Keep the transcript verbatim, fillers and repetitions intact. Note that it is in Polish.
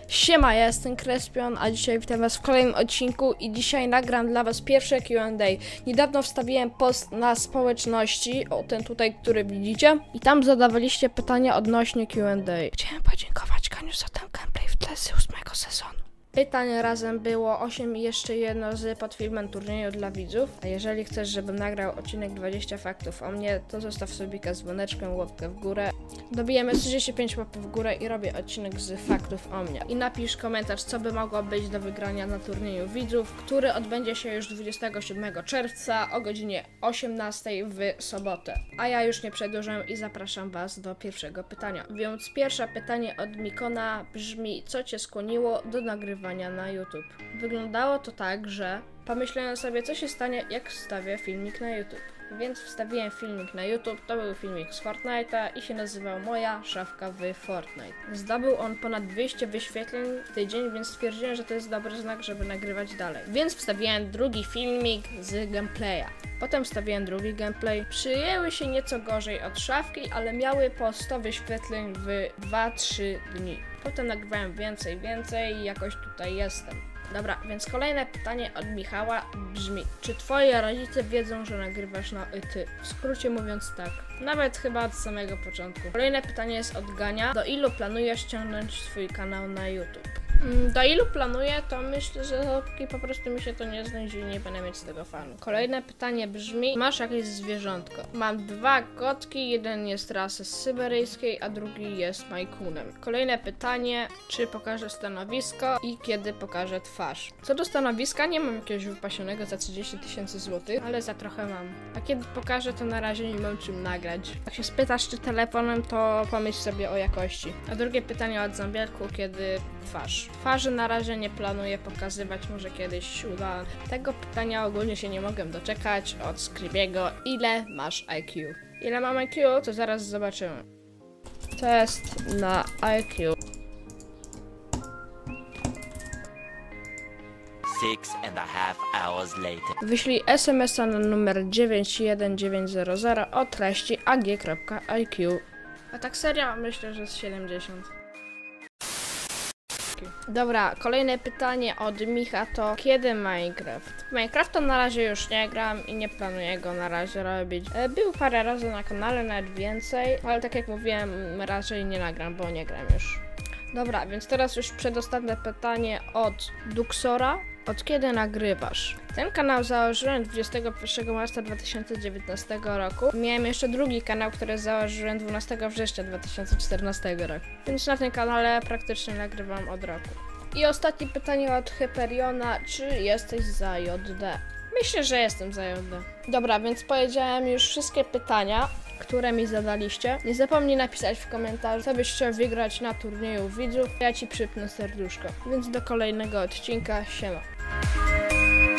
Siema, ja jestem Krespion, a dzisiaj witam was w kolejnym odcinku i dzisiaj nagram dla was pierwsze Q and A. Niedawno wstawiłem post na społeczności, o ten tutaj, który widzicie, i tam zadawaliście pytania odnośnie Q and A. Chciałem podziękować Kaniu za ten gameplay w tle z ósmego sezonu. Pytań razem było osiem i jeszcze jedno z pod filmem turnieju dla widzów. A jeżeli chcesz, żebym nagrał odcinek dwadzieścia faktów o mnie, to zostaw subika z dzwoneczkiem, łapkę w górę. Dobijemy trzydzieści pięć łapek w górę i robię odcinek z faktów o mnie. I napisz komentarz, co by mogło być do wygrania na turnieju widzów, który odbędzie się już dwudziestego siódmego czerwca o godzinie osiemnastej w sobotę. A ja już nie przedłużam i zapraszam was do pierwszego pytania. Więc pierwsze pytanie od Mikona brzmi: co cię skłoniło do nagrywania na YouTube? Wyglądało to tak, że pomyślałem sobie, co się stanie, jak wstawię filmik na YouTube. Więc wstawiłem filmik na YouTube, to był filmik z Fortnite'a i się nazywał Moja szafka w Fortnite. Zdobył on ponad dwieście wyświetleń w tydzień, więc stwierdziłem, że to jest dobry znak, żeby nagrywać dalej. Więc wstawiłem drugi filmik z gameplaya. Potem wstawiłem drugi gameplay. Przyjęły się nieco gorzej od szafki, ale miały po sto wyświetleń w dwa trzy dni. Potem nagrywałem więcej, więcej i jakoś tutaj jestem. Dobra, więc kolejne pytanie od Michała brzmi: czy twoi rodzice wiedzą, że nagrywasz na ty? W skrócie mówiąc tak. Nawet chyba od samego początku. Kolejne pytanie jest od Gania: do ilu planujesz ściągnąć swój kanał na YouTube? Do ilu planuję, to myślę, że dopóki po prostu mi się to nie znajdzie i nie będę mieć z tego fanu. Kolejne pytanie brzmi: masz jakieś zwierzątko? Mam dwa kotki, jeden jest rasy syberyjskiej, a drugi jest majkunem. Kolejne pytanie: czy pokażę stanowisko i kiedy pokażę twarz? Co do stanowiska, nie mam jakiegoś wypasionego za trzydzieści tysięcy złotych, ale za trochę mam. A kiedy pokażę, to na razie nie mam czym nagrać. Jak się spytasz, czy telefonem, to pomyśl sobie o jakości. A drugie pytanie od Zambielku: kiedy twarz? Twarzy na razie nie planuję pokazywać, może kiedyś się uda. Tego pytania ogólnie się nie mogę doczekać od Skribiego. Ile masz I Q? Ile mam I Q? To zaraz zobaczymy. Test na I Q. Six and a half hours later. Wyślij es em es a na numer dziewięć jeden dziewięć zero zero o treści a g kropka i q. A tak serio? Myślę, że z siedemdziesiąt. Dobra, kolejne pytanie od Micha to: kiedy Minecraft? Minecrafta na razie już nie gram i nie planuję go na razie robić. Był parę razy na kanale, nawet więcej, ale tak jak mówiłem, raczej nie nagram, bo nie gram już. Dobra, więc teraz już przedostatnie pytanie od Duxora. Od kiedy nagrywasz? Ten kanał założyłem dwudziestego pierwszego marca dwa tysiące dziewiętnastego roku. Miałem jeszcze drugi kanał, który założyłem dwunastego września dwa tysiące czternastego roku. Więc na tym kanale praktycznie nagrywam od roku. I ostatnie pytanie od Hyperiona: czy jesteś za J D? Myślę, że jestem za J D. Dobra, więc powiedziałem już wszystkie pytania, które mi zadaliście. Nie zapomnij napisać w komentarzu, co byś chciał wygrać na turnieju widzów. Ja ci przypnę serduszko. Więc do kolejnego odcinka. Siema.